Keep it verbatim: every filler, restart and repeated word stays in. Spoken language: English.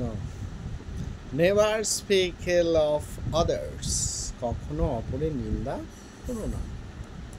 No. Never speak ill of others, কখনো অপরের নিন্দা করো না।